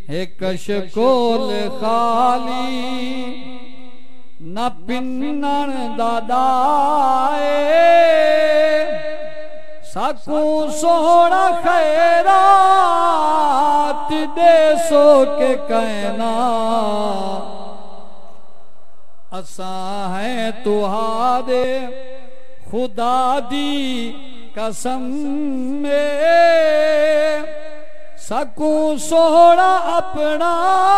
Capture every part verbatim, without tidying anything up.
ایک شکول خالی نہ پنن دادائے سکوں سوڑا خیرات دے سو کے کہنا اساں ہیں تہارے خدا دی قسم میں سکوں سوڑا اپنا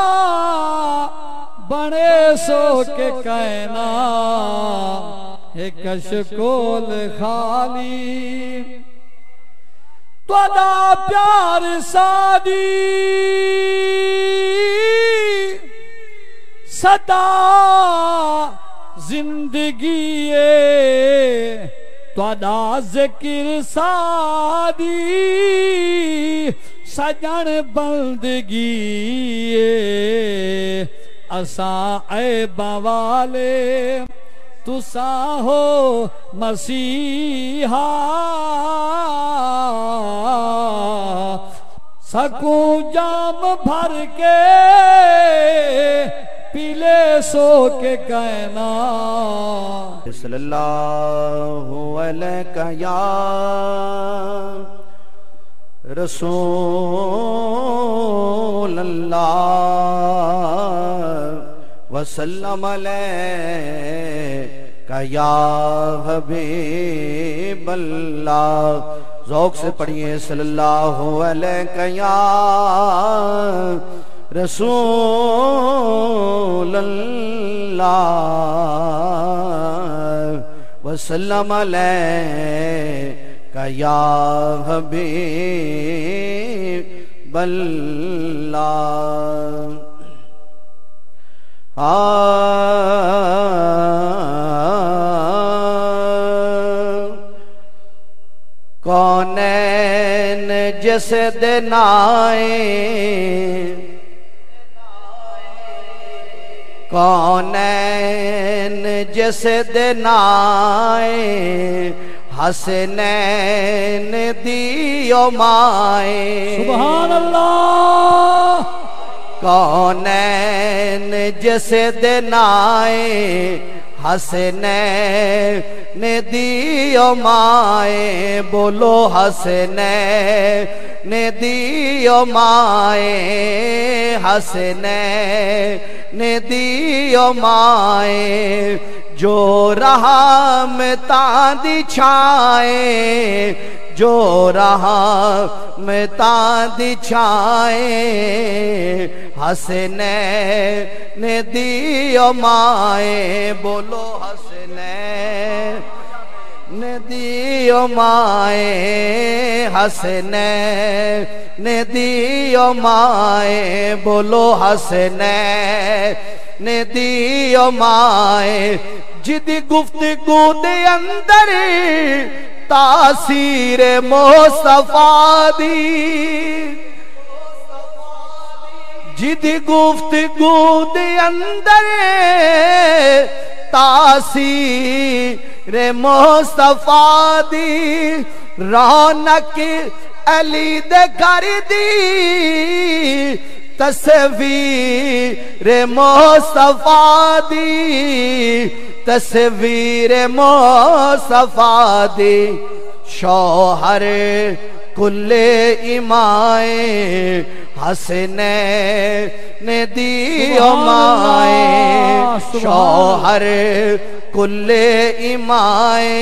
بڑے سو کے کہنا ایک شکول خالی تُوڑا پیار سادی صدا زندگی تُوڑا ذکر سادی سجن بندگی اساں عیباں والے تساں ہو مسیحا سکوں جام بھر کے پیلے سو کے کہنا صلی اللہ علیہ یا رسول اللہ وسلم علیکہ یا حبیب اللہ ذوق سے پڑھئے صلی اللہ علیہ یا رسول اللہ وسلم علیکہ یا حبیب اللہ کونین جس دن آئے کونین جس دن آئے حسنین دیو مائے سبحان اللہ کونین جس دن آئے حسنین دیو مائے بولو حسنین دیو مائے حسنین دیو مائے جو رہا میں تاندی چھائے جو رہا میں تاندی چھائے حسنین دیو مائے بولو حسنین دیو مائے حسنین دیو مائے بولو حسنین دیو مائے جدی گفتگو دے اندر تاثیر مصطفیٰ دی جدی گفتگو دے اندر تاثیر مصطفیٰ دی رونق علی دے گھر دی تصویر مصطفیٰ دی تصویر مصطفیٰ دی شوہر کل امائے حسنین دیو مائے شوہر کل امائے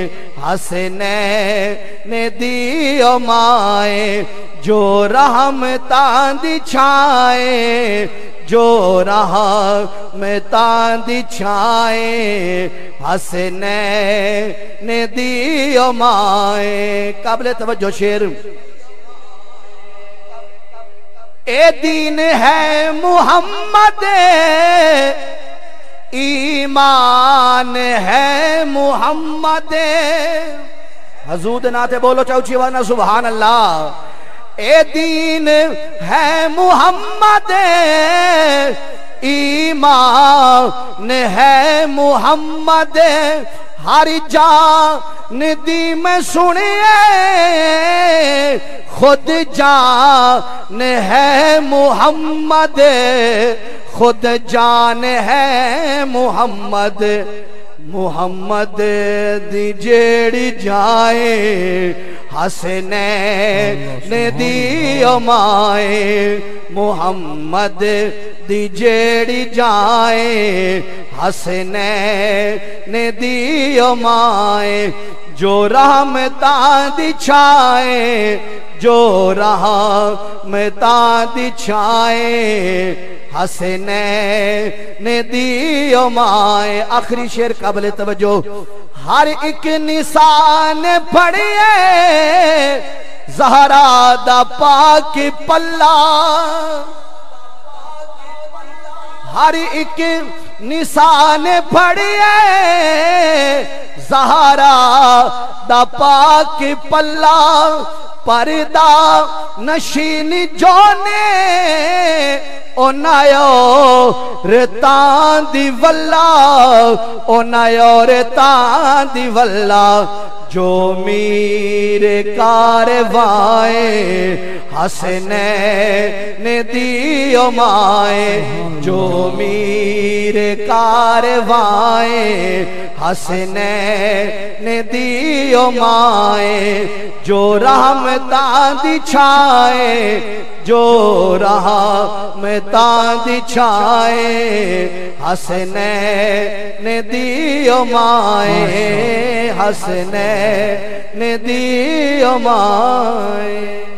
حسنین دیو مائے جو رحمتاں دی چھائے جو رحمتاں دی چھائے حسنین دیو مائے قابل توجہ شعر اے دین ہے محمد ایمان ہے محمد حضور ناتے بولو چاوچی وانا سبحان اللہ اے دین ہے محمد ایمان ہے محمد ہر جا ندی میں سنیے خود جان ہے محمد خود جان ہے محمد محمد دی جیڑی جائے حسنین دی امائے محمد دی جیڑی جائے حسنین دی امائے جو رحمتاں دی چھائے جو رحمتاں دی چھائے حسنین دی امائے آخری شعر قابل توجہ ہر ایک نسان پڑھئے زہرا دا پاک پلہ ہر ایک نسان پڑھئے زہرا دا پاک پلہ پردہ نشین جونے اونایو رتان دی واللہ اونایو رتان دی واللہ جو میرے کاروائے حسنین دی امائے جو میرے کاروائے حسنین دی امائے جو رحمتاں دی چھائے جو رحمتاں دی چھائے حسنین دی امائے حسنین دی امائے